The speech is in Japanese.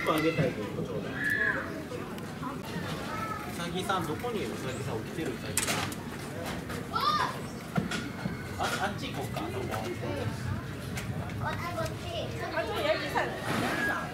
個あげたいということちょうだい。うさぎさんどこにいる？うさぎさん起きてるうさぎさん。あっち行こうか。ここ。 こっち。あ、ちょっと焼きさん。